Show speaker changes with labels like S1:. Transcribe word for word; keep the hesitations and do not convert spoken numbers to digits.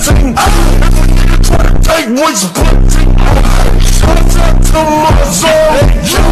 S1: thing. And when you try to take what's putting, shout out to my zone.